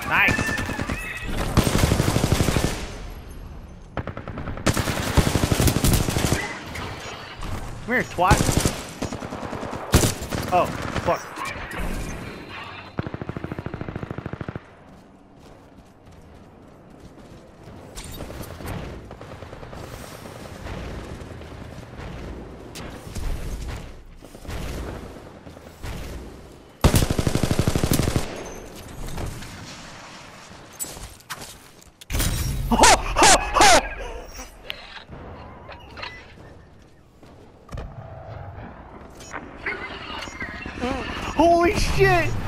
Nice. Come here, twat. Oh, fuck. Holy shit!